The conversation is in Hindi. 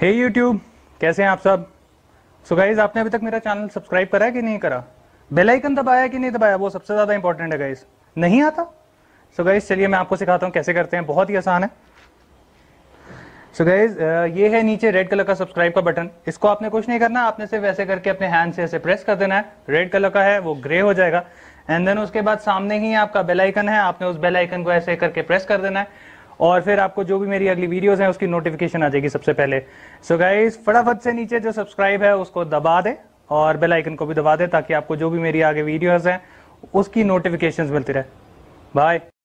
हे यूट्यूब, कैसे हैं आप सब। सो गाइज, आपने अभी तक मेरा चैनल सब्सक्राइब करा है कि नहीं करा, बेल आइकन दबाया कि नहीं दबाया, वो सबसे ज्यादा इंपॉर्टेंट है गाइज। नहीं आता? सो गाइज चलिए मैं आपको सिखाता हूँ कैसे करते हैं, बहुत ही आसान है। सो गाइज ये है नीचे रेड कलर का सब्सक्राइब का बटन। इसको आपने कुछ नहीं करना, आपने सिर्फ ऐसे करके अपने हैंड से ऐसे प्रेस कर देना है। रेड कलर का है वो ग्रे हो जाएगा। एंड देन उसके बाद सामने ही आपका बेल आइकन है, आपने उस बेल आइकन को ऐसे करके प्रेस कर देना है और फिर आपको जो भी मेरी अगली वीडियोस हैं उसकी नोटिफिकेशन आ जाएगी सबसे पहले। सो गाइस फटाफट से नीचे जो सब्सक्राइब है उसको दबा दे और बेल आइकन को भी दबा दे ताकि आपको जो भी मेरी आगे वीडियोस हैं उसकी नोटिफिकेशंस मिलती रहे। बाय।